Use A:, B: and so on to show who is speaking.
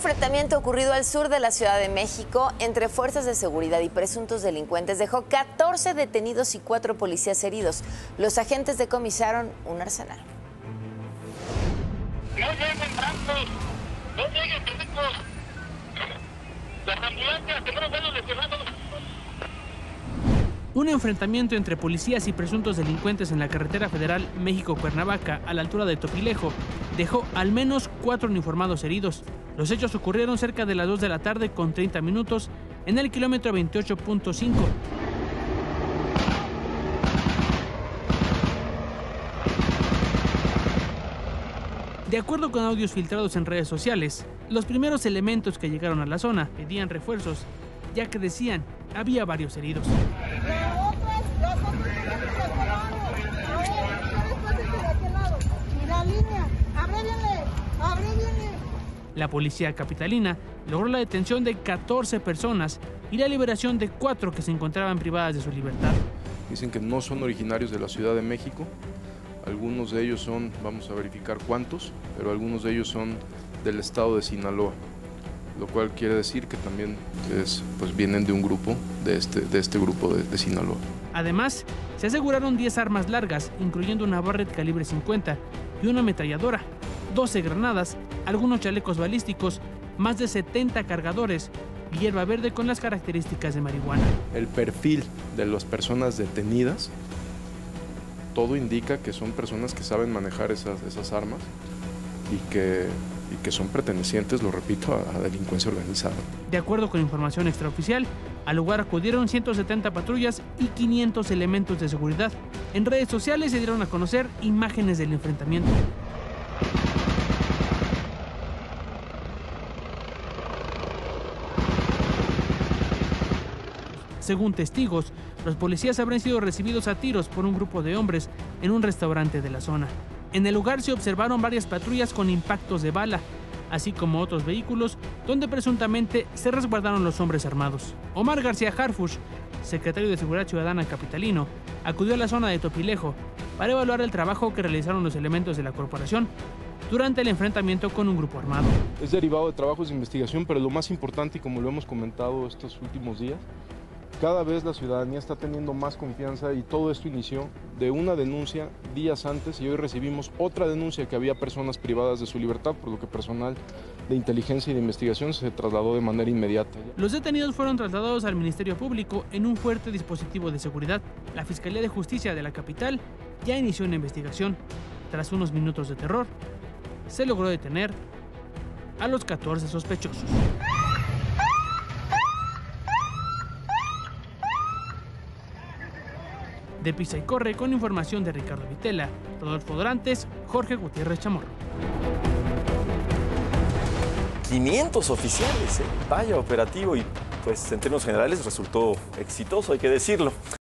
A: enfrentamiento ocurrido al sur de la Ciudad de México entre fuerzas de seguridad y presuntos delincuentes dejó 14 detenidos y 4 policías heridos. Los agentes decomisaron un arsenal.
B: No lleguen blancos, no lleguen blancos. Las ambulancias, tenemos varios lesionados.
C: Un enfrentamiento entre policías y presuntos delincuentes en la carretera federal México-Cuernavaca, a la altura de Topilejo, dejó al menos 4 uniformados heridos. Los hechos ocurrieron cerca de las 2 de la tarde con 30 minutos en el kilómetro 28.5. De acuerdo con audios filtrados en redes sociales, los primeros elementos que llegaron a la zona pedían refuerzos, ya que decían había varios heridos. La policía capitalina logró la detención de 14 personas y la liberación de 4 que se encontraban privadas de su libertad.
D: Dicen que no son originarios de la Ciudad de México. Algunos de ellos son, vamos a verificar cuántos, pero algunos de ellos son del estado de Sinaloa, lo cual quiere decir que también pues vienen de un grupo, de este grupo de Sinaloa.
C: Además, se aseguraron 10 armas largas, incluyendo una Barrett calibre 50 y una ametralladora, 12 granadas, algunos chalecos balísticos, más de 70 cargadores y hierba verde con las características de marihuana.
D: El perfil de las personas detenidas, todo indica que son personas que saben manejar esas armas y que son pertenecientes, lo repito, a delincuencia organizada.
C: De acuerdo con información extraoficial, al lugar acudieron 170 patrullas y 500 elementos de seguridad. En redes sociales se dieron a conocer imágenes del enfrentamiento. Según testigos, los policías habrían sido recibidos a tiros por un grupo de hombres en un restaurante de la zona. En el lugar se observaron varias patrullas con impactos de bala, así como otros vehículos donde presuntamente se resguardaron los hombres armados. Omar García Harfuch, secretario de Seguridad Ciudadana capitalino, acudió a la zona de Topilejo para evaluar el trabajo que realizaron los elementos de la corporación durante el enfrentamiento con un grupo armado.
D: Es derivado de trabajos de investigación, pero lo más importante, y como lo hemos comentado estos últimos días, cada vez la ciudadanía está teniendo más confianza y todo esto inició de una denuncia días antes y hoy recibimos otra denuncia que había personas privadas de su libertad, por lo que personal de inteligencia y de investigación se trasladó de manera inmediata.
C: Los detenidos fueron trasladados al Ministerio Público en un fuerte dispositivo de seguridad. La Fiscalía de Justicia de la capital ya inició una investigación. Tras unos minutos de terror, se logró detener a los 14 sospechosos. De Pisa y Corre, con información de Ricardo Vitela, Rodolfo Dorantes, Jorge Gutiérrez Chamorro.
E: 500 oficiales, vaya operativo, y pues en términos generales resultó exitoso, hay que decirlo.